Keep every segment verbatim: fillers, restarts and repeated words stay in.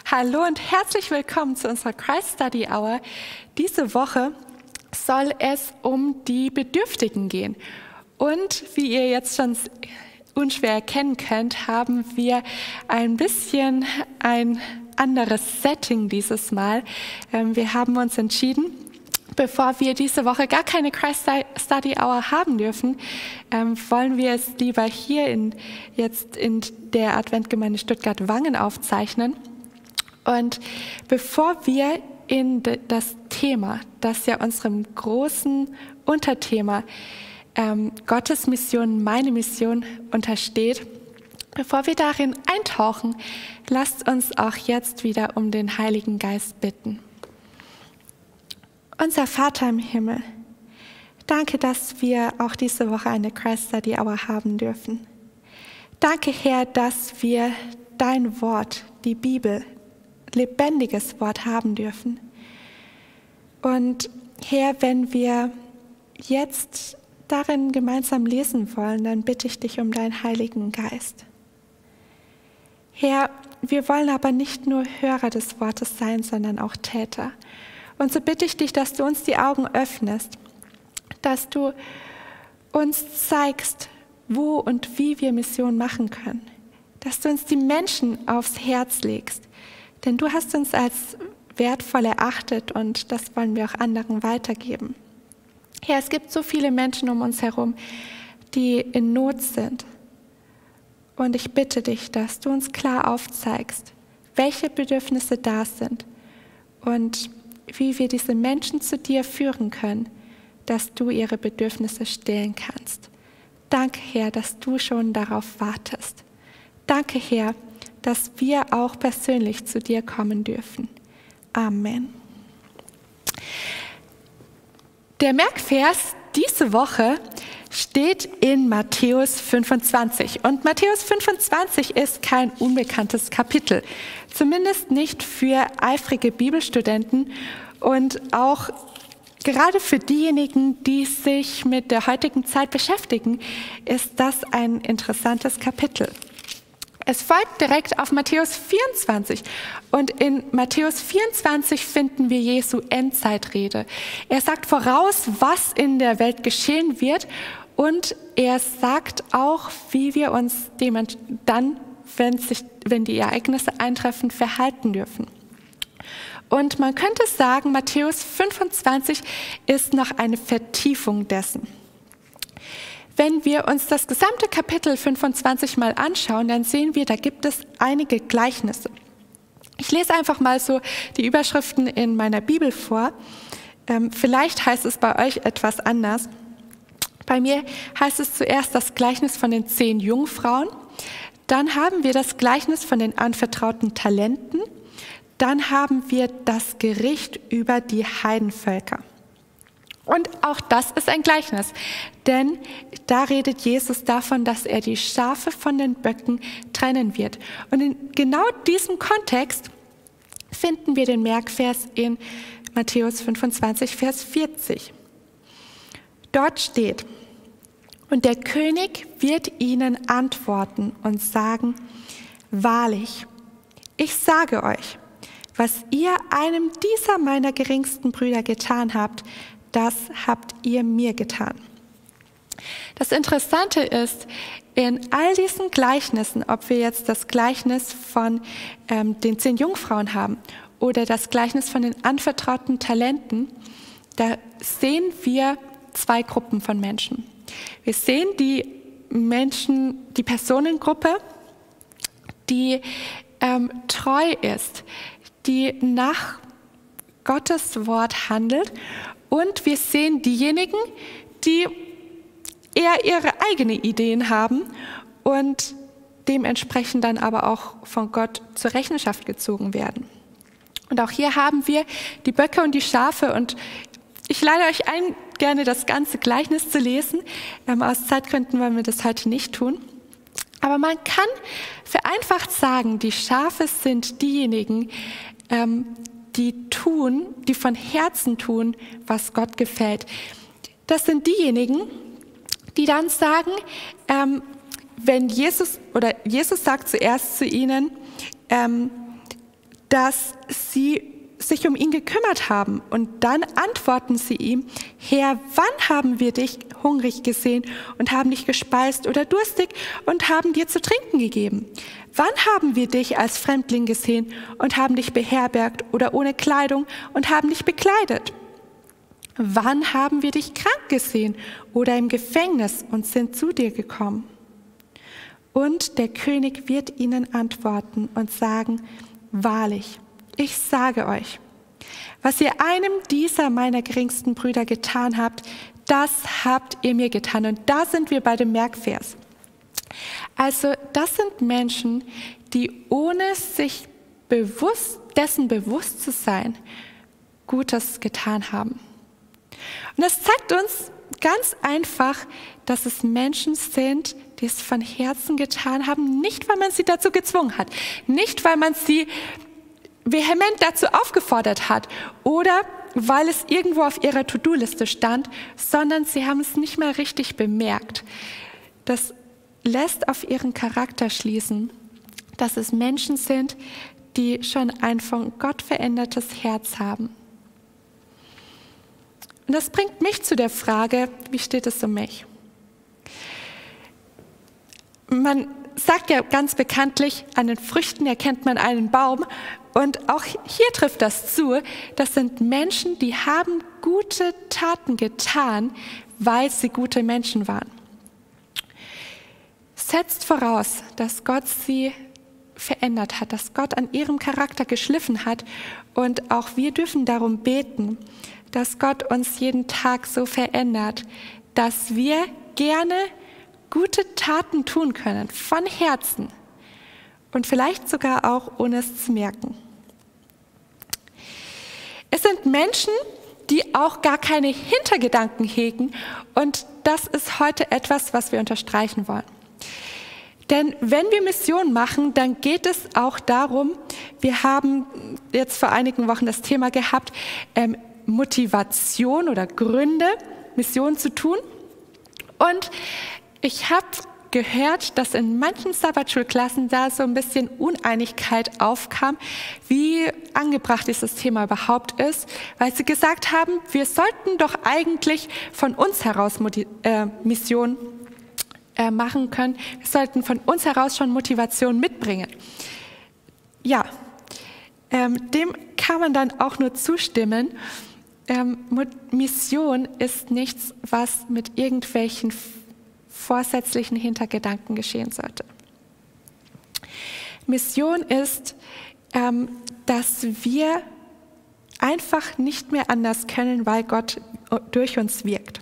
Hallo und herzlich willkommen zu unserer Christ Study Hour. Diese Woche soll es um die Bedürftigen gehen. Und wie ihr jetzt schon unschwer erkennen könnt, haben wir ein bisschen ein anderes Setting dieses Mal. Wir haben uns entschieden, bevor wir diese Woche gar keine Christ Study Hour haben dürfen, ähm, wollen wir es lieber hier in, jetzt in der Adventgemeinde Stuttgart-Wangen aufzeichnen. Und bevor wir in de, das Thema, das ja unserem großen Unterthema ähm, Gottes Mission, meine Mission untersteht, bevor wir darin eintauchen, lasst uns auch jetzt wieder um den Heiligen Geist bitten. Unser Vater im Himmel, danke, dass wir auch diese Woche eine Christ Study Hour haben dürfen. Danke, Herr, dass wir dein Wort, die Bibel, lebendiges Wort haben dürfen. Und Herr, wenn wir jetzt darin gemeinsam lesen wollen, dann bitte ich dich um deinen Heiligen Geist. Herr, wir wollen aber nicht nur Hörer des Wortes sein, sondern auch Täter. Und so bitte ich dich, dass du uns die Augen öffnest, dass du uns zeigst, wo und wie wir Mission machen können, dass du uns die Menschen aufs Herz legst, denn du hast uns als wertvoll erachtet und das wollen wir auch anderen weitergeben. Herr, es gibt so viele Menschen um uns herum, die in Not sind. Und ich bitte dich, dass du uns klar aufzeigst, welche Bedürfnisse da sind und wie wir diese Menschen zu dir führen können, dass du ihre Bedürfnisse stillen kannst. Danke, Herr, dass du schon darauf wartest. Danke, Herr, dass wir auch persönlich zu dir kommen dürfen. Amen. Der Merkvers diese Woche steht in Matthäus fünfundzwanzig. Und Matthäus fünfundzwanzig ist kein unbekanntes Kapitel, zumindest nicht für eifrige Bibelstudenten und auch gerade für diejenigen, die sich mit der heutigen Zeit beschäftigen, ist das ein interessantes Kapitel. Es folgt direkt auf Matthäus vierundzwanzig und in Matthäus vierundzwanzig finden wir Jesu Endzeitrede. Er sagt voraus, was in der Welt geschehen wird und er sagt auch, wie wir uns dann, wenn, sich, wenn die Ereignisse eintreffen, verhalten dürfen. Und man könnte sagen, Matthäus fünfundzwanzig ist noch eine Vertiefung dessen. Wenn wir uns das gesamte Kapitel fünfundzwanzig mal anschauen, dann sehen wir, da gibt es einige Gleichnisse. Ich lese einfach mal so die Überschriften in meiner Bibel vor. Ähm, vielleicht heißt es bei euch etwas anders. Bei mir heißt es zuerst das Gleichnis von den zehn Jungfrauen. Dann haben wir das Gleichnis von den anvertrauten Talenten. Dann haben wir das Gericht über die Heidenvölker. Und auch das ist ein Gleichnis, denn da redet Jesus davon, dass er die Schafe von den Böcken trennen wird. Und in genau diesem Kontext finden wir den Merkvers in Matthäus fünfundzwanzig, Vers vierzig. Dort steht: Und der König wird ihnen antworten und sagen: Wahrlich, ich sage euch, was ihr einem dieser meiner geringsten Brüder getan habt, das habt ihr mir getan. Das Interessante ist, in all diesen Gleichnissen, ob wir jetzt das Gleichnis von ähm, den zehn Jungfrauen haben oder das Gleichnis von den anvertrauten Talenten, da sehen wir zwei Gruppen von Menschen. Wir sehen die Menschen, die Personengruppe, die ähm, treu ist, die nach Gottes Wort handelt. Und wir sehen diejenigen, die eher ihre eigenen Ideen haben und dementsprechend dann aber auch von Gott zur Rechenschaft gezogen werden. Und auch hier haben wir die Böcke und die Schafe und ich lade euch ein, gerne das ganze Gleichnis zu lesen. Ähm, aus Zeitgründen wollen wir das heute nicht tun. Aber man kann vereinfacht sagen, die Schafe sind diejenigen, ähm, die tun, die von Herzen tun, was Gott gefällt. Das sind diejenigen, die dann sagen, ähm, wenn Jesus, oder Jesus sagt zuerst zu ihnen, ähm, dass sie sich um ihn gekümmert haben. Und dann antworten sie ihm: Herr, wann haben wir dich hungrig gesehen und haben dich gespeist oder durstig und haben dir zu trinken gegeben? Wann haben wir dich als Fremdling gesehen und haben dich beherbergt oder ohne Kleidung und haben dich bekleidet? Wann haben wir dich krank gesehen oder im Gefängnis und sind zu dir gekommen? Und der König wird ihnen antworten und sagen: Wahrlich, ich sage euch, was ihr einem dieser meiner geringsten Brüder getan habt, das habt ihr mir getan. Und da sind wir bei dem Merkvers. Also das sind Menschen, die ohne sich bewusst, dessen bewusst zu sein, Gutes getan haben. Und das zeigt uns ganz einfach, dass es Menschen sind, die es von Herzen getan haben, nicht weil man sie dazu gezwungen hat, nicht weil man sie vehement dazu aufgefordert hat oder weil es irgendwo auf ihrer To-Do-Liste stand, sondern sie haben es nicht mehr richtig bemerkt. Das lässt auf ihren Charakter schließen, dass es Menschen sind, die schon ein von Gott verändertes Herz haben. Und das bringt mich zu der Frage: Wie steht es um mich? Man sagt ja ganz bekanntlich, an den Früchten erkennt man einen Baum. Und auch hier trifft das zu. Das sind Menschen, die haben gute Taten getan, weil sie gute Menschen waren. Setzt voraus, dass Gott sie verändert hat, dass Gott an ihrem Charakter geschliffen hat. Und auch wir dürfen darum beten, dass Gott uns jeden Tag so verändert, dass wir gerne gute Taten tun können, von Herzen und vielleicht sogar auch ohne es zu merken. Es sind Menschen, die auch gar keine Hintergedanken hegen, und das ist heute etwas, was wir unterstreichen wollen. Denn wenn wir Mission machen, dann geht es auch darum, wir haben jetzt vor einigen Wochen das Thema gehabt, ähm, Motivation oder Gründe, Mission zu tun. Und ich habe gehört, dass in manchen Sabbatschulklassen da so ein bisschen Uneinigkeit aufkam, wie angebracht dieses Thema überhaupt ist, weil sie gesagt haben, wir sollten doch eigentlich von uns heraus Moti- äh, Mission äh, machen können. Wir sollten von uns heraus schon Motivation mitbringen. Ja, ähm, dem kann man dann auch nur zustimmen. Ähm, Mission ist nichts, was mit irgendwelchen vorsätzlichen Hintergedanken geschehen sollte. Mission ist, ähm, dass wir einfach nicht mehr anders können, weil Gott durch uns wirkt.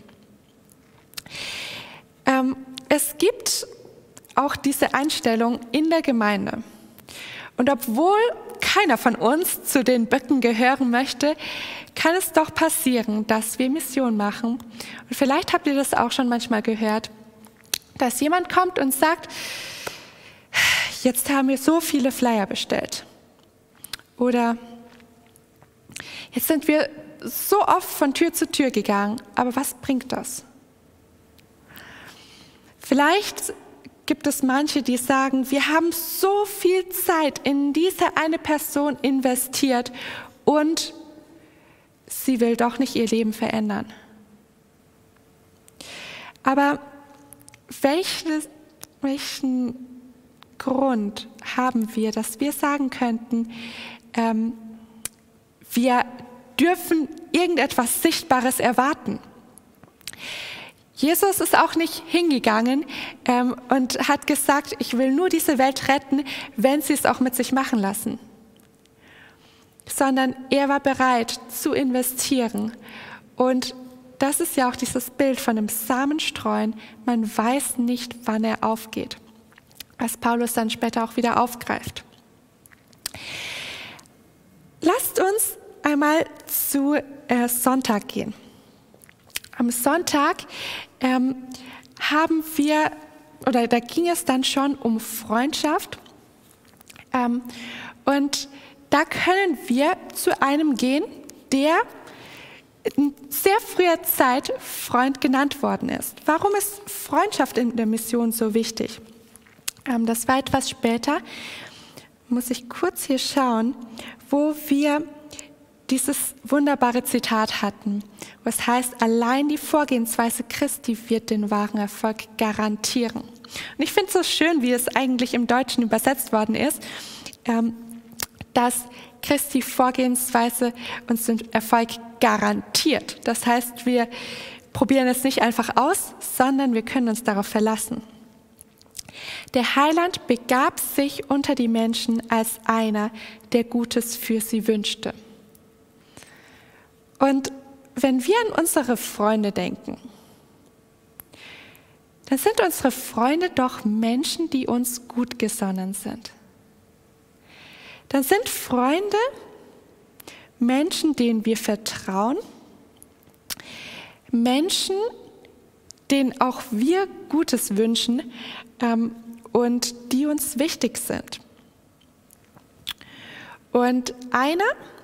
Ähm, es gibt auch diese Einstellung in der Gemeinde. Und obwohl keiner von uns zu den Böcken gehören möchte, kann es doch passieren, dass wir Mission machen. Und vielleicht habt ihr das auch schon manchmal gehört, dass jemand kommt und sagt: Jetzt haben wir so viele Flyer bestellt. Oder jetzt sind wir so oft von Tür zu Tür gegangen, aber was bringt das? Vielleicht gibt es manche, die sagen, wir haben so viel Zeit in diese eine Person investiert und sie will doch nicht ihr Leben verändern. Aber welches, welchen Grund haben wir, dass wir sagen könnten, ähm, wir dürfen irgendetwas Sichtbares erwarten? Jesus ist auch nicht hingegangen ähm, und hat gesagt, ich will nur diese Welt retten, wenn sie es auch mit sich machen lassen. Sondern er war bereit zu investieren. Und das ist ja auch dieses Bild von dem Samenstreuen. Man weiß nicht, wann er aufgeht, was Paulus dann später auch wieder aufgreift. Lasst uns einmal zu äh, Sonntag gehen. Am Sonntag ähm, haben wir, oder da ging es dann schon um Freundschaft. Ähm, und da können wir zu einem gehen, der in sehr früher Zeit Freund genannt worden ist. Warum ist Freundschaft in der Mission so wichtig? Ähm, das war etwas später, muss ich kurz hier schauen, wo wir dieses wunderbare Zitat hatten, wo es heißt, allein die Vorgehensweise Christi wird den wahren Erfolg garantieren. Und ich finde es so schön, wie es eigentlich im Deutschen übersetzt worden ist, ähm, dass Christi Vorgehensweise uns den Erfolg garantiert. Das heißt, wir probieren es nicht einfach aus, sondern wir können uns darauf verlassen. Der Heiland begab sich unter die Menschen als einer, der Gutes für sie wünschte. Und wenn wir an unsere Freunde denken, dann sind unsere Freunde doch Menschen, die uns gut gesonnen sind. Dann sind Freunde Menschen, denen wir vertrauen, Menschen, denen auch wir Gutes wünschen ähm, und die uns wichtig sind. Und einer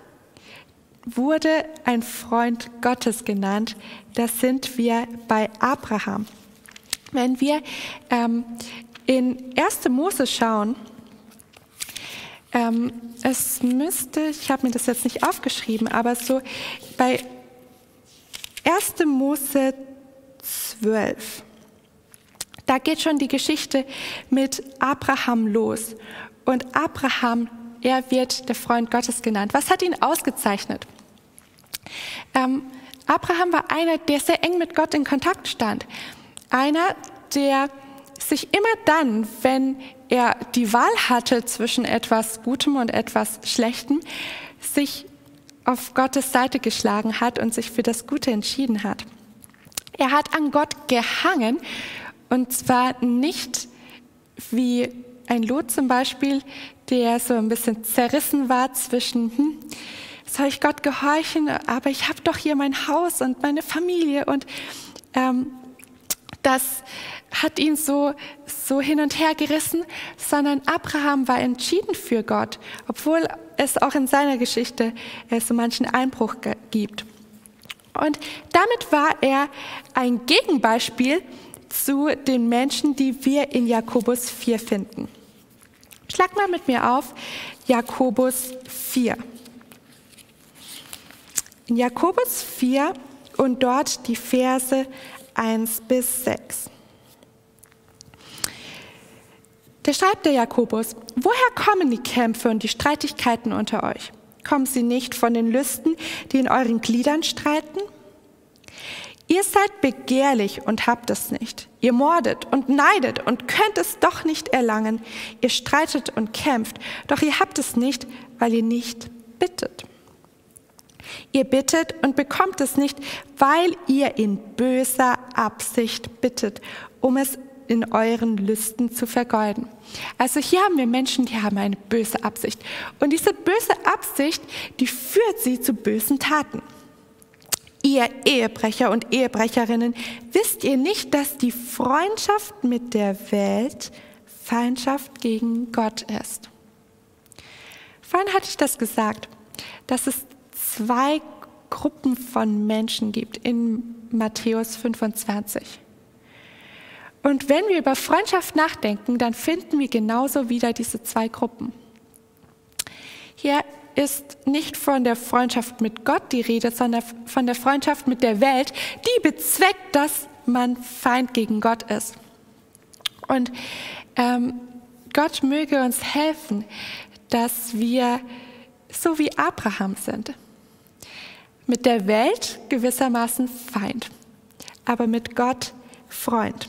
wurde ein Freund Gottes genannt, das sind wir bei Abraham. Wenn wir ähm, in erste Mose schauen, ähm, es müsste, ich habe mir das jetzt nicht aufgeschrieben, aber so bei erste Mose zwölf, da geht schon die Geschichte mit Abraham los. Und Abraham, er wird der Freund Gottes genannt. Was hat ihn ausgezeichnet? Ähm, Abraham war einer, der sehr eng mit Gott in Kontakt stand. Einer, der sich immer dann, wenn er die Wahl hatte zwischen etwas Gutem und etwas Schlechtem, sich auf Gottes Seite geschlagen hat und sich für das Gute entschieden hat. Er hat an Gott gehangen, und zwar nicht wie ein Lot zum Beispiel, der so ein bisschen zerrissen war zwischen, hm, soll ich Gott gehorchen, aber ich habe doch hier mein Haus und meine Familie, und ähm, das hat ihn so, so hin und her gerissen, sondern Abraham war entschieden für Gott, obwohl es auch in seiner Geschichte äh, so manchen Einbruch ge- gibt. Und damit war er ein Gegenbeispiel zu den Menschen, die wir in Jakobus vier finden. Schlag mal mit mir auf Jakobus vier. In Jakobus vier und dort die Verse eins bis sechs. Da schreibt der Jakobus: Woher kommen die Kämpfe und die Streitigkeiten unter euch? Kommen sie nicht von den Lüsten, die in euren Gliedern streiten? Ihr seid begehrlich und habt es nicht. Ihr mordet und neidet und könnt es doch nicht erlangen. Ihr streitet und kämpft, doch ihr habt es nicht, weil ihr nicht bittet. Ihr bittet und bekommt es nicht, weil ihr in böser Absicht bittet, um es in euren Lüsten zu vergeuden. Also hier haben wir Menschen, die haben eine böse Absicht. Und diese böse Absicht, die führt sie zu bösen Taten. Ihr Ehebrecher und Ehebrecherinnen, wisst ihr nicht, dass die Freundschaft mit der Welt Feindschaft gegen Gott ist? Vorhin hatte ich das gesagt, dass es zwei Gruppen von Menschen gibt in Matthäus fünfundzwanzig. Und wenn wir über Freundschaft nachdenken, dann finden wir genauso wieder diese zwei Gruppen. Hier ist nicht von der Freundschaft mit Gott die Rede, sondern von der Freundschaft mit der Welt, die bezweckt, dass man Feind gegen Gott ist. Und ähm, Gott möge uns helfen, dass wir so wie Abraham sind. Mit der Welt gewissermaßen Feind, aber mit Gott Freund.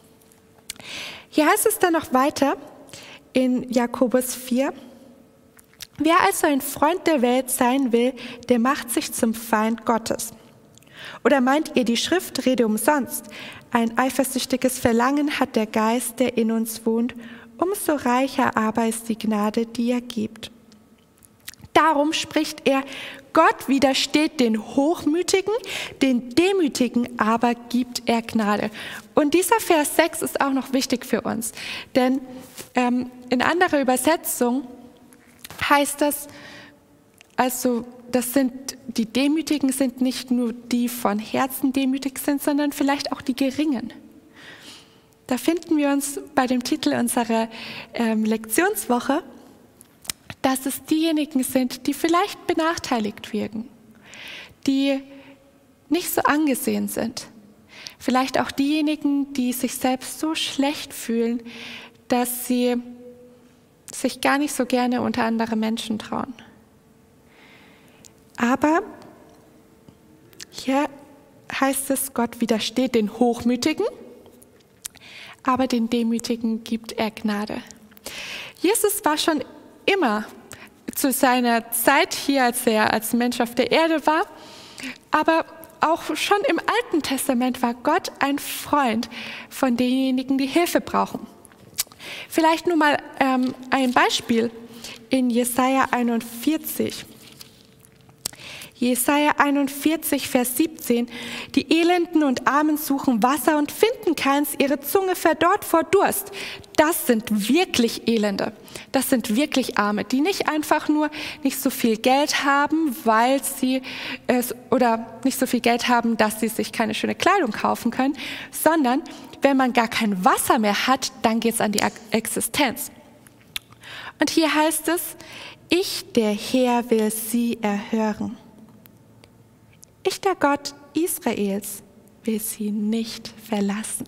Hier heißt es dann noch weiter in Jakobus vier, wer also ein Freund der Welt sein will, der macht sich zum Feind Gottes. Oder meint ihr, die Schrift rede umsonst? Ein eifersüchtiges Verlangen hat der Geist, der in uns wohnt, umso reicher aber ist die Gnade, die er gibt. Darum spricht er, Gott widersteht den Hochmütigen, den Demütigen aber gibt er Gnade. Und dieser Vers sechs ist auch noch wichtig für uns, denn ähm, in anderer Übersetzung heißt das, also das sind, die Demütigen sind nicht nur die von Herzen demütig sind, sondern vielleicht auch die Geringen. Da finden wir uns bei dem Titel unserer ähm, Lektionswoche, dass es diejenigen sind, die vielleicht benachteiligt wirken, die nicht so angesehen sind. Vielleicht auch diejenigen, die sich selbst so schlecht fühlen, dass sie sich gar nicht so gerne unter andere Menschen trauen. Aber hier heißt es, Gott widersteht den Hochmütigen, aber den Demütigen gibt er Gnade. Jesus war schon immer zu seiner Zeit hier, als er als Mensch auf der Erde war, aber auch schon im Alten Testament war Gott ein Freund von denjenigen, die Hilfe brauchen. Vielleicht nur mal ähm, ein Beispiel in Jesaja einundvierzig. Jesaja einundvierzig, Vers siebzehn. Die Elenden und Armen suchen Wasser und finden keins, ihre Zunge verdorrt vor Durst. Das sind wirklich Elende. Das sind wirklich Arme, die nicht einfach nur nicht so viel Geld haben, weil sie es, oder nicht so viel Geld haben, dass sie sich keine schöne Kleidung kaufen können, sondern wenn man gar kein Wasser mehr hat, dann geht es an die Existenz. Und hier heißt es, ich, der Herr, will sie erhören. Ich, der Gott Israels, will sie nicht verlassen.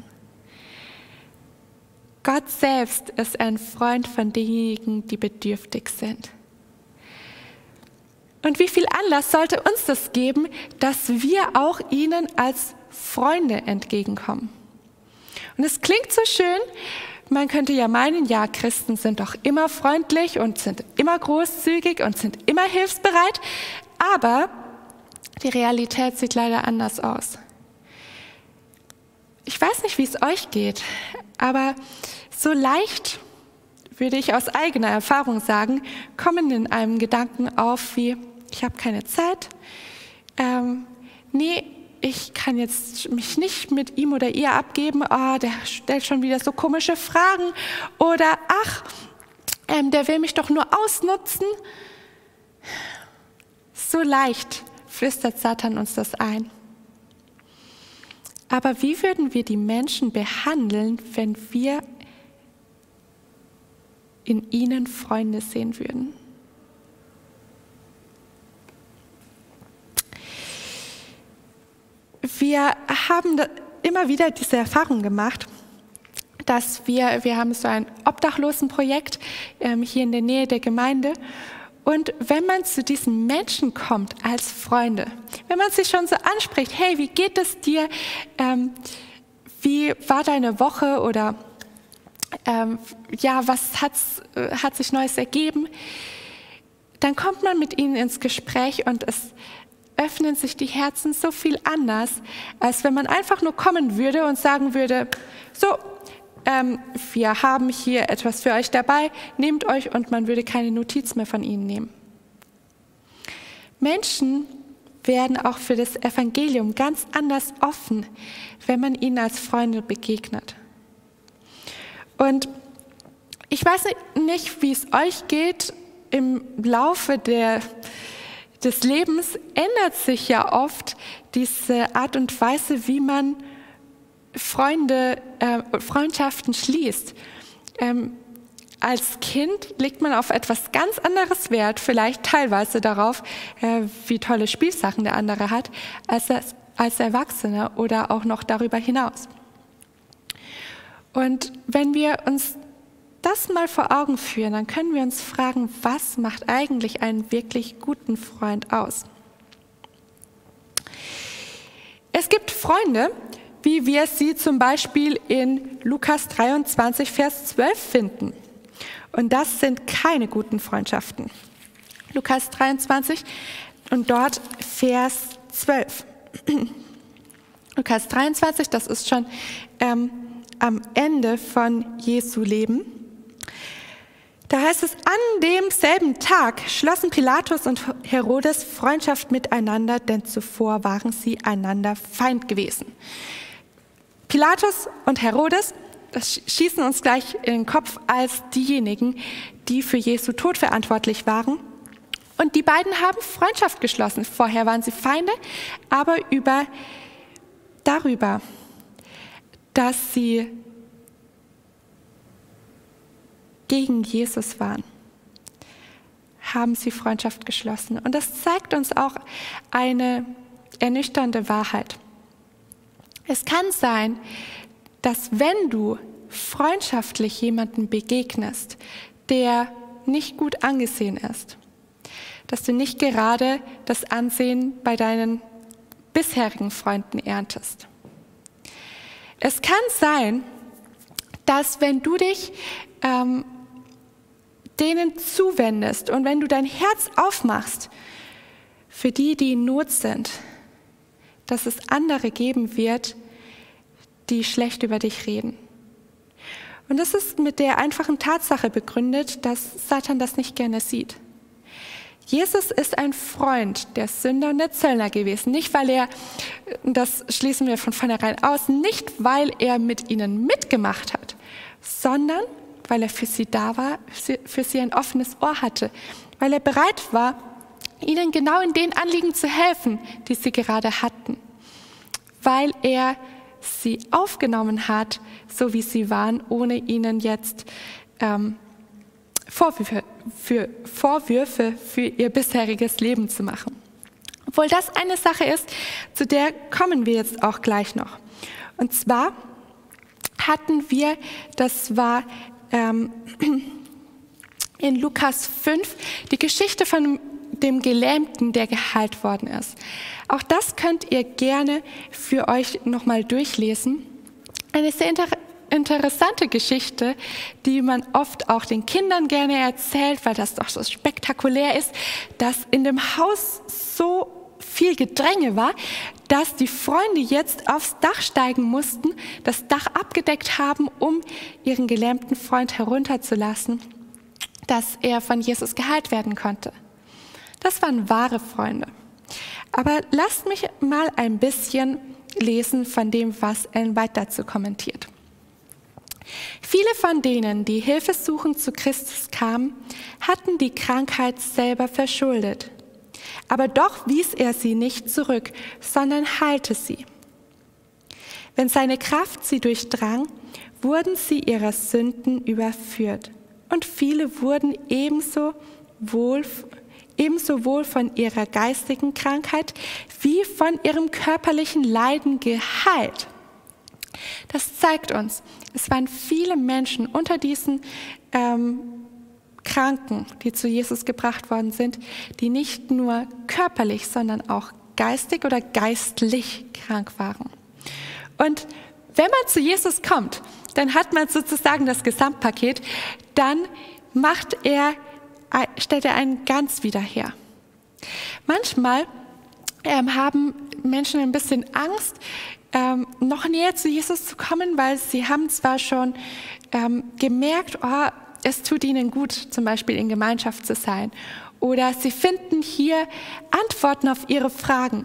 Gott selbst ist ein Freund von denjenigen, die bedürftig sind. Und wie viel Anlass sollte uns das geben, dass wir auch ihnen als Freunde entgegenkommen? Und es klingt so schön, man könnte ja meinen, ja, Christen sind doch immer freundlich und sind immer großzügig und sind immer hilfsbereit, aber die Realität sieht leider anders aus. Ich weiß nicht, wie es euch geht, aber so leicht, würde ich aus eigener Erfahrung sagen, kommen in einem Gedanken auf wie, ich habe keine Zeit, ähm, nee, ich kann jetzt mich nicht mit ihm oder ihr abgeben, oh, der stellt schon wieder so komische Fragen oder ach, ähm, der will mich doch nur ausnutzen. So leicht flüstert Satan uns das ein. Aber wie würden wir die Menschen behandeln, wenn wir in ihnen Freunde sehen würden? Wir haben immer wieder diese Erfahrung gemacht, dass wir, wir haben so ein Obdachlosenprojekt ähm, hier in der Nähe der Gemeinde. Und wenn man zu diesen Menschen kommt als Freunde, wenn man sich schon so anspricht, hey, wie geht es dir? Ähm, wie war deine Woche? Oder ähm, ja, was hat's, äh, hat sich Neues ergeben? Dann kommt man mit ihnen ins Gespräch und es öffnen sich die Herzen so viel anders, als wenn man einfach nur kommen würde und sagen würde, so, Ähm, wir haben hier etwas für euch dabei, nehmt euch, und man würde keine Notiz mehr von ihnen nehmen. Menschen werden auch für das Evangelium ganz anders offen, wenn man ihnen als Freunde begegnet. Und ich weiß nicht, wie es euch geht, im Laufe der, des Lebens ändert sich ja oft diese Art und Weise, wie man Freunde, äh, Freundschaften schließt. Ähm, als Kind legt man auf etwas ganz anderes Wert, vielleicht teilweise darauf, äh, wie tolle Spielsachen der andere hat, als, das, als Erwachsene oder auch noch darüber hinaus. Und wenn wir uns das mal vor Augen führen, dann können wir uns fragen, was macht eigentlich einen wirklich guten Freund aus? Es gibt Freunde, wie wir sie zum Beispiel in Lukas dreiundzwanzig, Vers zwölf finden. Und das sind keine guten Freundschaften. Lukas dreiundzwanzig und dort Vers zwölf. Lukas dreiundzwanzig, das ist schon ähm, am Ende von Jesu Leben. Da heißt es, an demselben Tag schlossen Pilatus und Herodes Freundschaft miteinander, denn zuvor waren sie einander Feind gewesen. Pilatus und Herodes, das schießen uns gleich in den Kopf als diejenigen, die für Jesu Tod verantwortlich waren. Und die beiden haben Freundschaft geschlossen. Vorher waren sie Feinde, aber über, darüber, dass sie gegen Jesus waren, haben sie Freundschaft geschlossen. Und das zeigt uns auch eine ernüchternde Wahrheit. Es kann sein, dass wenn du freundschaftlich jemanden begegnest, der nicht gut angesehen ist, dass du nicht gerade das Ansehen bei deinen bisherigen Freunden erntest. Es kann sein, dass wenn du dich ähm, denen zuwendest und wenn du dein Herz aufmachst für die, die in Not sind, dass es andere geben wird, die schlecht über dich reden. Und das ist mit der einfachen Tatsache begründet, dass Satan das nicht gerne sieht. Jesus ist ein Freund der Sünder und der Zöllner gewesen. Nicht, weil er, das schließen wir von vornherein aus, nicht, weil er mit ihnen mitgemacht hat, sondern weil er für sie da war, für sie ein offenes Ohr hatte, weil er bereit war, ihnen genau in den Anliegen zu helfen, die sie gerade hatten, weil er sie aufgenommen hat, so wie sie waren, ohne ihnen jetzt ähm, Vorwürfe für, Vorwürfe für ihr bisheriges Leben zu machen. Obwohl das eine Sache ist, zu der kommen wir jetzt auch gleich noch. Und zwar hatten wir, das war ähm, in Lukas fünf, die Geschichte von dem Gelähmten, der geheilt worden ist. Auch das könnt ihr gerne für euch nochmal durchlesen. Eine sehr inter interessante Geschichte, die man oft auch den Kindern gerne erzählt, weil das doch so spektakulär ist, dass in dem Haus so viel Gedränge war, dass die Freunde jetzt aufs Dach steigen mussten, das Dach abgedeckt haben, um ihren gelähmten Freund herunterzulassen, dass er von Jesus geheilt werden konnte. Das waren wahre Freunde. Aber lasst mich mal ein bisschen lesen von dem, was Ellen White dazu kommentiert. Viele von denen, die hilfesuchend zu Christus kamen, hatten die Krankheit selber verschuldet. Aber doch wies er sie nicht zurück, sondern heilte sie. Wenn seine Kraft sie durchdrang, wurden sie ihrer Sünden überführt. Und viele wurden ebenso wohl, ebenso wohl von ihrer geistigen Krankheit wie von ihrem körperlichen Leiden geheilt. Das zeigt uns, es waren viele Menschen unter diesen ähm, Kranken, die zu Jesus gebracht worden sind, die nicht nur körperlich, sondern auch geistig oder geistlich krank waren. Und wenn man zu Jesus kommt, dann hat man sozusagen das Gesamtpaket, dann macht er, stellt er einen ganz wieder her. Manchmal ähm, haben Menschen ein bisschen Angst, ähm, noch näher zu Jesus zu kommen, weil sie haben zwar schon ähm, gemerkt, oh, es tut ihnen gut, zum Beispiel in Gemeinschaft zu sein, oder sie finden hier Antworten auf ihre Fragen.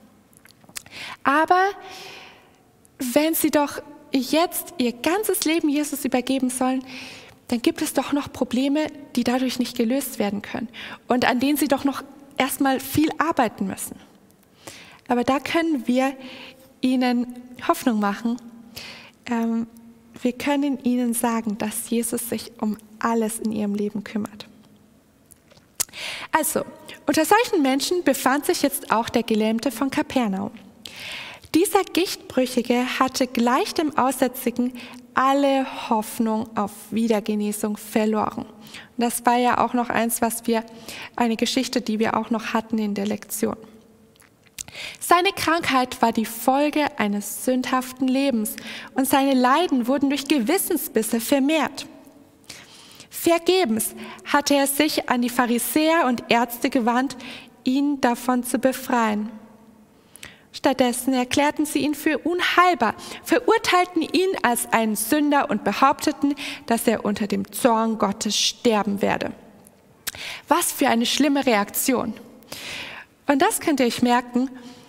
Aber wenn sie doch jetzt ihr ganzes Leben Jesus übergeben sollen, dann gibt es doch noch Probleme, die dadurch nicht gelöst werden können und an denen sie doch noch erstmal viel arbeiten müssen. Aber da können wir ihnen Hoffnung machen. Ähm, wir können ihnen sagen, dass Jesus sich um alles in ihrem Leben kümmert. Also, unter solchen Menschen befand sich jetzt auch der Gelähmte von Kapernaum. Dieser Gichtbrüchige hatte gleich dem Aussätzigen alle Hoffnung auf Wiedergenesung verloren. Und das war ja auch noch eins, was wir, eine Geschichte, die wir auch noch hatten in der Lektion. Seine Krankheit war die Folge eines sündhaften Lebens und seine Leiden wurden durch Gewissensbisse vermehrt. Vergebens hatte er sich an die Pharisäer und Ärzte gewandt, ihn davon zu befreien. Stattdessen erklärten sie ihn für unheilbar, verurteilten ihn als einen Sünder und behaupteten, dass er unter dem Zorn Gottes sterben werde. Was für eine schlimme Reaktion. Und das könnt ihr euch merken,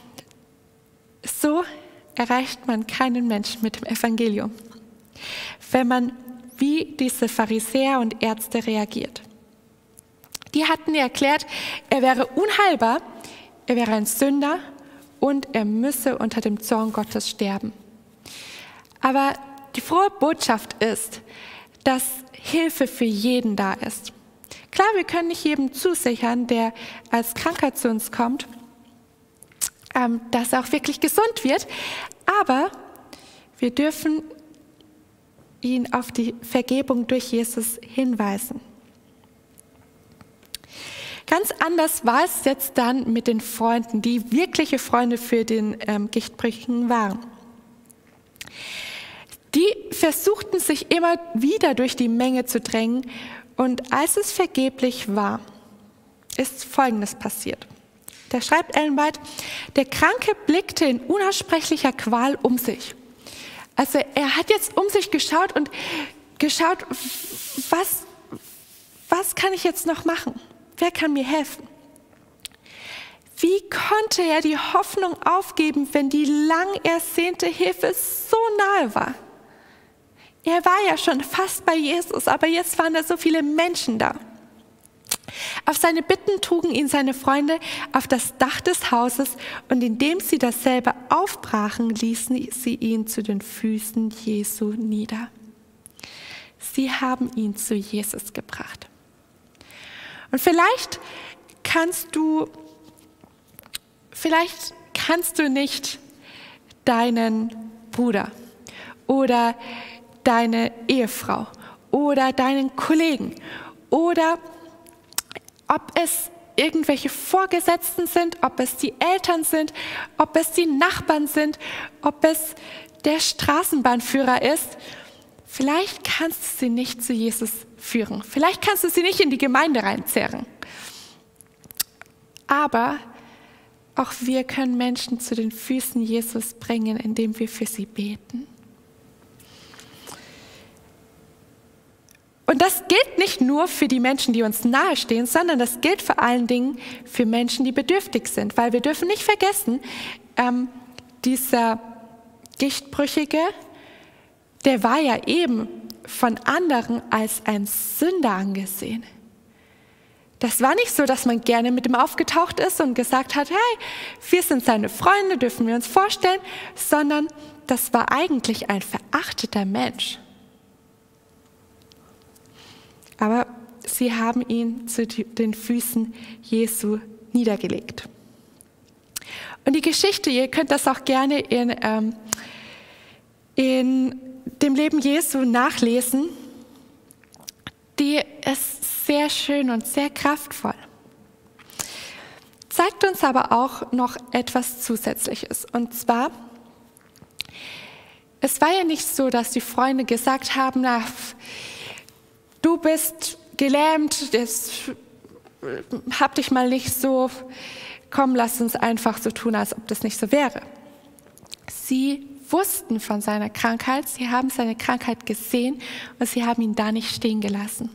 so erreicht man keinen Menschen mit dem Evangelium, wenn man wie diese Pharisäer und Ärzte reagiert. Die hatten erklärt, er wäre unheilbar, er wäre ein Sünder und er müsse unter dem Zorn Gottes sterben. Aber die frohe Botschaft ist, dass Hilfe für jeden da ist. Klar, wir können nicht jedem zusichern, der als Kranker zu uns kommt, ähm, dass er auch wirklich gesund wird, aber wir dürfen ihn auf die Vergebung durch Jesus hinweisen. Ganz anders war es jetzt dann mit den Freunden, die wirkliche Freunde für den ähm, Gichtbrüchigen waren. Die versuchten sich immer wieder durch die Menge zu drängen und als es vergeblich war, ist Folgendes passiert. Da schreibt Ellen White, der Kranke blickte in unaussprechlicher Qual um sich. Also er hat jetzt um sich geschaut und geschaut, was, was kann ich jetzt noch machen? Wer kann mir helfen? Wie konnte er die Hoffnung aufgeben, wenn die lang ersehnte Hilfe so nahe war? Er war ja schon fast bei Jesus, aber jetzt waren da so viele Menschen da. Auf seine Bitten trugen ihn seine Freunde auf das Dach des Hauses und indem sie dasselbe aufbrachen, ließen sie ihn zu den Füßen Jesu nieder. Sie haben ihn zu Jesus gebracht. Und vielleicht kannst du, vielleicht kannst du nicht deinen Bruder oder deine Ehefrau oder deinen Kollegen oder ob es irgendwelche Vorgesetzten sind, ob es die Eltern sind, ob es die Nachbarn sind, ob es der Straßenbahnführer ist. Vielleicht kannst du sie nicht zu Jesus führen. Vielleicht kannst du sie nicht in die Gemeinde reinzerren. Aber auch wir können Menschen zu den Füßen Jesus bringen, indem wir für sie beten. Und das gilt nicht nur für die Menschen, die uns nahestehen, sondern das gilt vor allen Dingen für Menschen, die bedürftig sind. Weil wir dürfen nicht vergessen, ähm, dieser Gichtbrüchige, der war ja eben von anderen als ein Sünder angesehen. Das war nicht so, dass man gerne mit ihm aufgetaucht ist und gesagt hat, hey, wir sind seine Freunde, dürfen wir uns vorstellen, sondern das war eigentlich ein verachteter Mensch. Aber sie haben ihn zu den Füßen Jesu niedergelegt. Und die Geschichte, ihr könnt das auch gerne in, ähm, in dem Leben Jesu nachlesen, die ist sehr schön und sehr kraftvoll. Zeigt uns aber auch noch etwas Zusätzliches. Und zwar, es war ja nicht so, dass die Freunde gesagt haben, na, du bist gelähmt, jetzt hab dich mal nicht so, komm, lass uns einfach so tun, als ob das nicht so wäre. Sie wussten von seiner Krankheit, sie haben seine Krankheit gesehen und sie haben ihn da nicht stehen gelassen.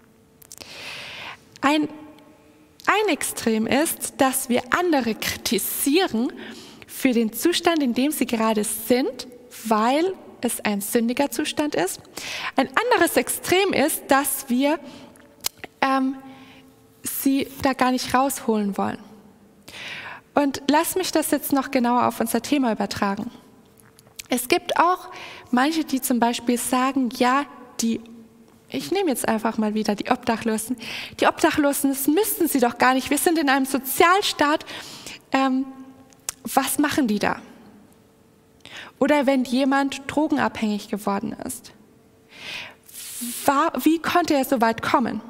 Ein, ein Extrem ist, dass wir andere kritisieren für den Zustand, in dem sie gerade sind, weil es ein sündiger Zustand ist. Ein anderes Extrem ist, dass wir ähm, sie da gar nicht rausholen wollen. Und lass mich das jetzt noch genauer auf unser Thema übertragen. Es gibt auch manche, die zum Beispiel sagen, ja, die, ich nehme jetzt einfach mal wieder die Obdachlosen, die Obdachlosen, das müssten sie doch gar nicht, wir sind in einem Sozialstaat, ähm, was machen die da? Oder wenn jemand drogenabhängig geworden ist, war, wie konnte er so weit kommen?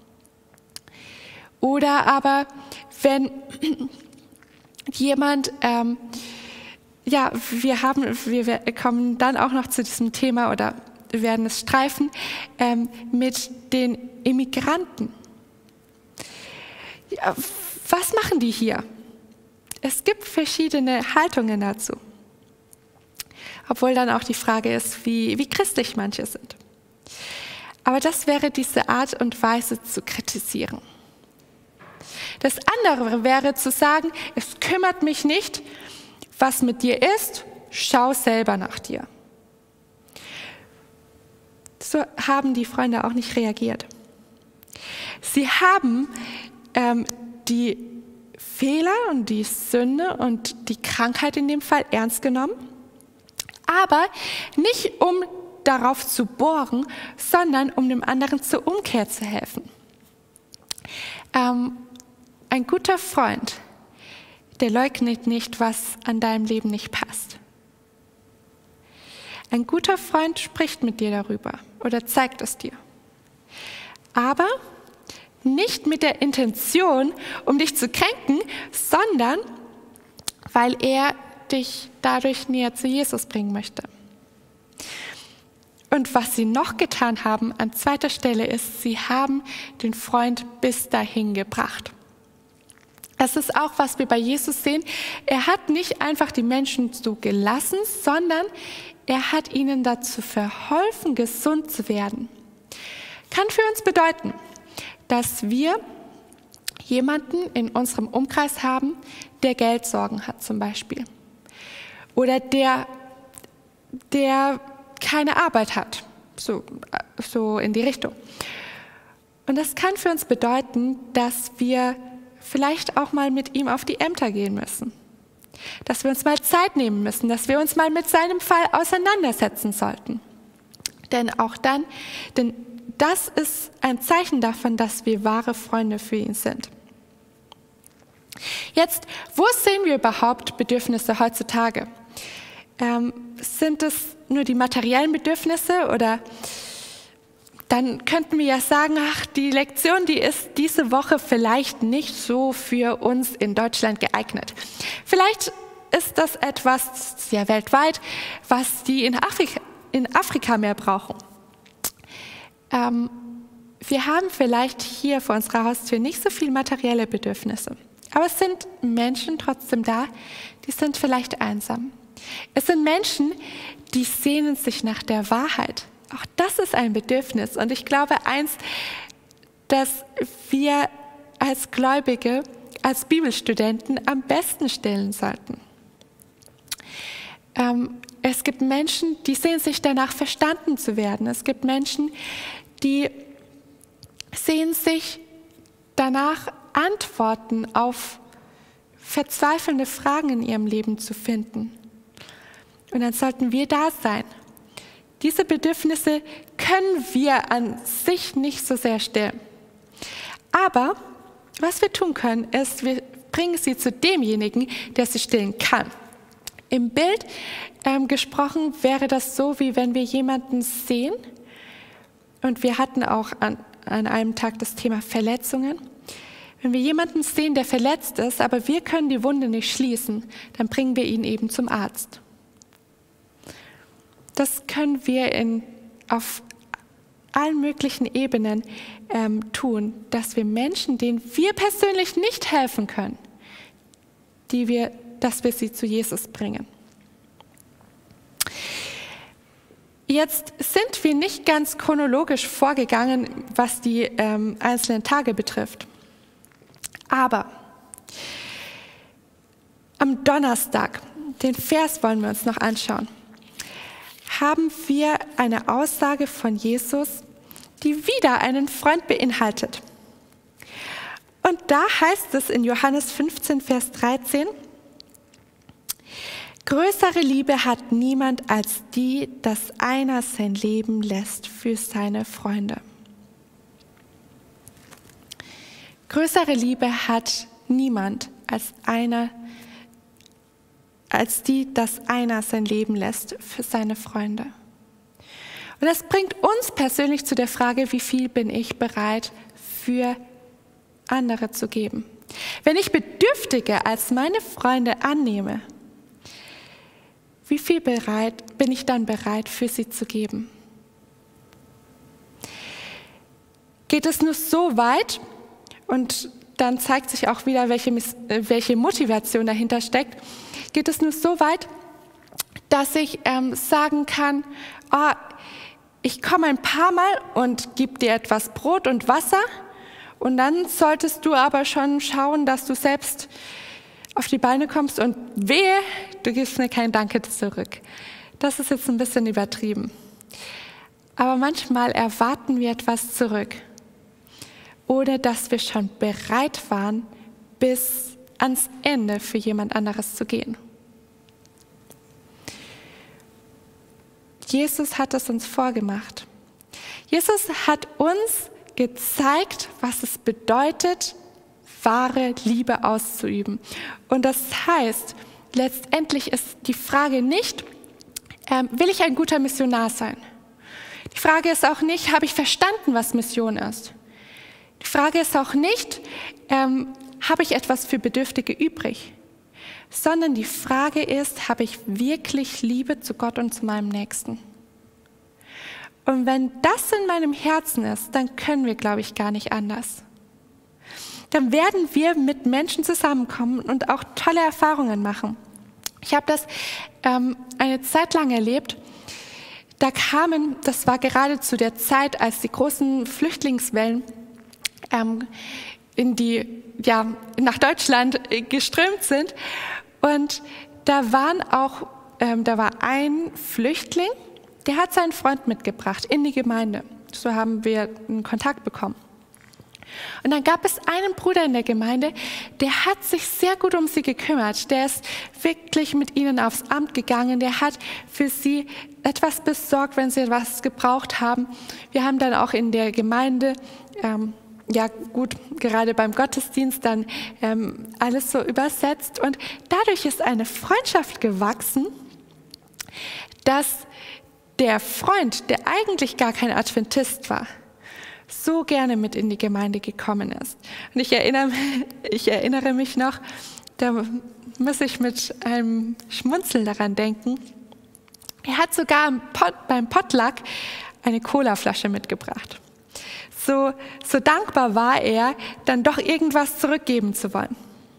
Oder aber wenn jemand, ähm, ja, wir haben, wir kommen dann auch noch zu diesem Thema oder werden es streifen ähm, mit den Immigranten. Ja, was machen die hier? Es gibt verschiedene Haltungen dazu. Obwohl dann auch die Frage ist, wie, wie christlich manche sind. Aber das wäre diese Art und Weise zu kritisieren. Das andere wäre zu sagen, es kümmert mich nicht, was mit dir ist, schau selber nach dir. So haben die Freunde auch nicht reagiert. Sie haben ähm, die Fehler und die Sünde und die Krankheit in dem Fall ernst genommen, aber nicht um darauf zu bohren, sondern um dem anderen zur Umkehr zu helfen. Ähm, ein guter Freund, der leugnet nicht, was an deinem Leben nicht passt. Ein guter Freund spricht mit dir darüber oder zeigt es dir. Aber nicht mit der Intention, um dich zu kränken, sondern weil er dich dadurch näher zu Jesus bringen möchte. Und was sie noch getan haben an zweiter Stelle ist, sie haben den Freund bis dahin gebracht. Das ist auch, was wir bei Jesus sehen. Er hat nicht einfach die Menschen so gelassen, sondern er hat ihnen dazu verholfen, gesund zu werden. Kann für uns bedeuten, dass wir jemanden in unserem Umkreis haben, der Geldsorgen hat zum Beispiel. Oder der, der keine Arbeit hat, so, so in die Richtung. Und das kann für uns bedeuten, dass wir vielleicht auch mal mit ihm auf die Ämter gehen müssen. Dass wir uns mal Zeit nehmen müssen, dass wir uns mal mit seinem Fall auseinandersetzen sollten. Denn auch dann, denn das ist ein Zeichen davon, dass wir wahre Freunde für ihn sind. Jetzt, wo sehen wir überhaupt Bedürfnisse heutzutage? Ähm, sind es nur die materiellen Bedürfnisse oder dann könnten wir ja sagen, ach, die Lektion, die ist diese Woche vielleicht nicht so für uns in Deutschland geeignet. Vielleicht ist das etwas, ja weltweit, was die in Afrika, in Afrika mehr brauchen. Ähm, wir haben vielleicht hier vor unserer Haustür nicht so viele materielle Bedürfnisse, aber es sind Menschen trotzdem da, die sind vielleicht einsam. Es sind Menschen, die sehnen sich nach der Wahrheit. Auch das ist ein Bedürfnis. Und ich glaube, eins, das wir als Gläubige, als Bibelstudenten am besten stillen sollten. Ähm, es gibt Menschen, die sehnen sich danach, verstanden zu werden. Es gibt Menschen, die sehnen sich danach, Antworten auf verzweifelnde Fragen in ihrem Leben zu finden. Und dann sollten wir da sein. Diese Bedürfnisse können wir an sich nicht so sehr stillen. Aber was wir tun können, ist, wir bringen sie zu demjenigen, der sie stillen kann. Im Bild ähm, gesprochen wäre das so, wie wenn wir jemanden sehen. Und wir hatten auch an, an einem Tag das Thema Verletzungen. Wenn wir jemanden sehen, der verletzt ist, aber wir können die Wunde nicht schließen, dann bringen wir ihn eben zum Arzt. Das können wir in, auf allen möglichen Ebenen ähm, tun, dass wir Menschen, denen wir persönlich nicht helfen können, die wir, dass wir sie zu Jesus bringen. Jetzt sind wir nicht ganz chronologisch vorgegangen, was die ähm, einzelnen Tage betrifft. Aber am Donnerstag, den Vers wollen wir uns noch anschauen, haben wir eine Aussage von Jesus, die wieder einen Freund beinhaltet. Und da heißt es in Johannes fünfzehn, Vers dreizehn, größere Liebe hat niemand als die, dass einer sein Leben lässt für seine Freunde. Größere Liebe hat niemand als einer, als die, dass einer sein Leben lässt für seine Freunde. Und das bringt uns persönlich zu der Frage, wie viel bin ich bereit für andere zu geben? Wenn ich Bedürftige als meine Freunde annehme, wie viel bereit, bin ich dann bereit, für sie zu geben? Geht es nur so weit, und dann zeigt sich auch wieder, welche, welche Motivation dahinter steckt, geht es nur so weit, dass ich ähm, sagen kann, oh, ich komme ein paar Mal und gebe dir etwas Brot und Wasser und dann solltest du aber schon schauen, dass du selbst auf die Beine kommst und wehe, du gibst mir kein Danke zurück. Das ist jetzt ein bisschen übertrieben. Aber manchmal erwarten wir etwas zurück, ohne dass wir schon bereit waren, bis ans Ende für jemand anderes zu gehen. Jesus hat es uns vorgemacht. Jesus hat uns gezeigt, was es bedeutet, wahre Liebe auszuüben. Und das heißt, letztendlich ist die Frage nicht, ähm, will ich ein guter Missionar sein? Die Frage ist auch nicht, habe ich verstanden, was Mission ist? Die Frage ist auch nicht, ähm, habe ich etwas für Bedürftige übrig? Sondern die Frage ist, habe ich wirklich Liebe zu Gott und zu meinem Nächsten? Und wenn das in meinem Herzen ist, dann können wir, glaube ich, gar nicht anders. Dann werden wir mit Menschen zusammenkommen und auch tolle Erfahrungen machen. Ich habe das ähm, eine Zeit lang erlebt. Da kamen, das war gerade zu der Zeit, als die großen Flüchtlingswellen ähm, in die, ja, nach Deutschland geströmt sind. Und da waren auch, ähm, da war ein Flüchtling, der hat seinen Freund mitgebracht in die Gemeinde. So haben wir einen Kontakt bekommen. Und dann gab es einen Bruder in der Gemeinde, der hat sich sehr gut um sie gekümmert. Der ist wirklich mit ihnen aufs Amt gegangen. Der hat für sie etwas besorgt, wenn sie etwas gebraucht haben. Wir haben dann auch in der Gemeinde, ähm, ja gut, gerade beim Gottesdienst dann ähm, alles so übersetzt. Und dadurch ist eine Freundschaft gewachsen, dass der Freund, der eigentlich gar kein Adventist war, so gerne mit in die Gemeinde gekommen ist. Und ich erinnere, ich erinnere mich noch, da muss ich mit einem Schmunzeln daran denken, er hat sogar Pot, beim Potluck eine Colaflasche mitgebracht. So, so dankbar war er, dann doch irgendwas zurückgeben zu wollen.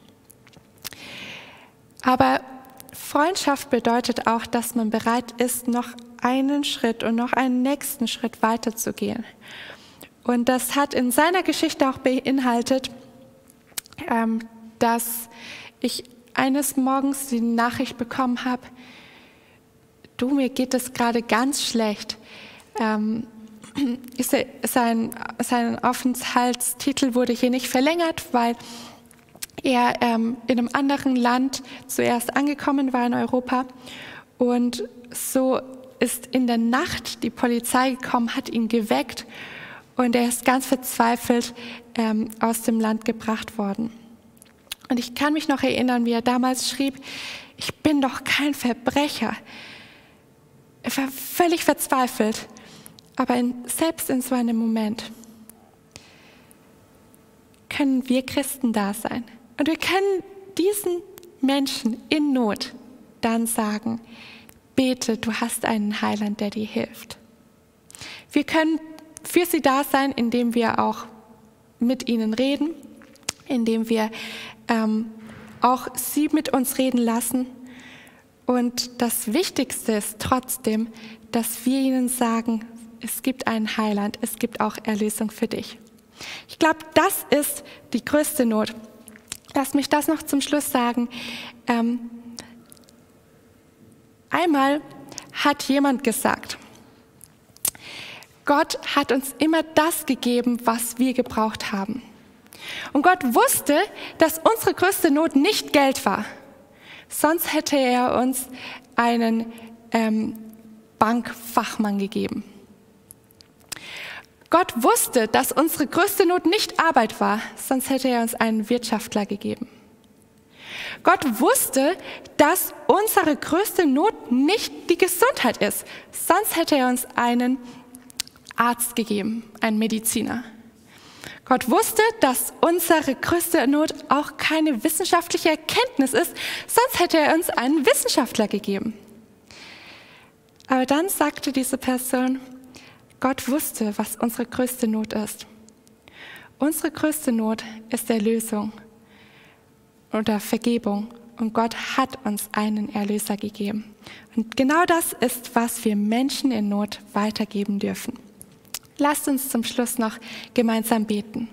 Aber Freundschaft bedeutet auch, dass man bereit ist, noch einen Schritt und noch einen nächsten Schritt weiterzugehen. Und das hat in seiner Geschichte auch beinhaltet, ähm, dass ich eines Morgens die Nachricht bekommen habe, du, mir geht es gerade ganz schlecht. Ähm, sein, sein Aufenthaltstitel wurde hier nicht verlängert, weil er ähm, in einem anderen Land zuerst angekommen war in Europa. Und so ist in der Nacht die Polizei gekommen, hat ihn geweckt und er ist ganz verzweifelt ähm, aus dem Land gebracht worden. Und ich kann mich noch erinnern, wie er damals schrieb, ich bin doch kein Verbrecher. Er war völlig verzweifelt, aber in, selbst in so einem Moment können wir Christen da sein. Und wir können diesen Menschen in Not dann sagen, bete, du hast einen Heiland, der dir hilft. Wir können für sie da sein, indem wir auch mit ihnen reden, indem wir ähm, auch sie mit uns reden lassen. Und das Wichtigste ist trotzdem, dass wir ihnen sagen, es gibt einen Heiland, es gibt auch Erlösung für dich. Ich glaube, das ist die größte Not. Lass mich das noch zum Schluss sagen. Ähm, einmal hat jemand gesagt, Gott hat uns immer das gegeben, was wir gebraucht haben. Und Gott wusste, dass unsere größte Not nicht Geld war. Sonst hätte er uns einen ähm, Bankfachmann gegeben. Gott wusste, dass unsere größte Not nicht Arbeit war, sonst hätte er uns einen Wirtschaftler gegeben. Gott wusste, dass unsere größte Not nicht die Gesundheit ist, sonst hätte er uns einen Arzt gegeben, einen Mediziner. Gott wusste, dass unsere größte Not auch keine wissenschaftliche Erkenntnis ist, sonst hätte er uns einen Wissenschaftler gegeben. Aber dann sagte diese Person, Gott wusste, was unsere größte Not ist. Unsere größte Not ist Erlösung oder Vergebung. Und Gott hat uns einen Erlöser gegeben. Und genau das ist, was wir Menschen in Not weitergeben dürfen. Lasst uns zum Schluss noch gemeinsam beten.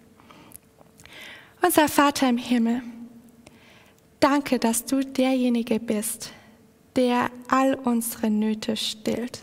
Unser Vater im Himmel, danke, dass du derjenige bist, der all unsere Nöte stillt.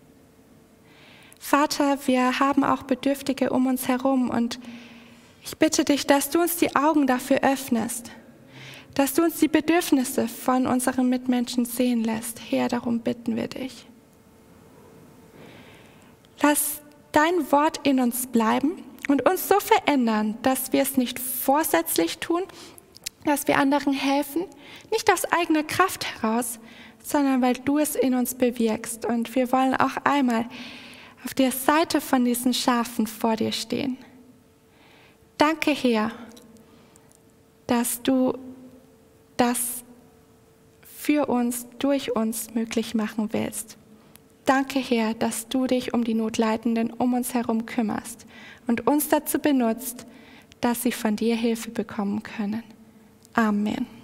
Vater, wir haben auch Bedürftige um uns herum und ich bitte dich, dass du uns die Augen dafür öffnest, dass du uns die Bedürfnisse von unseren Mitmenschen sehen lässt. Herr, darum bitten wir dich. Lass dein Wort in uns bleiben und uns so verändern, dass wir es nicht vorsätzlich tun, dass wir anderen helfen, nicht aus eigener Kraft heraus, sondern weil du es in uns bewirkst. Und wir wollen auch einmal auf der Seite von diesen Schafen vor dir stehen. Danke, Herr, dass du das für uns, durch uns möglich machen willst. Danke, Herr, dass du dich um die Notleidenden um uns herum kümmerst und uns dazu benutzt, dass sie von dir Hilfe bekommen können. Amen.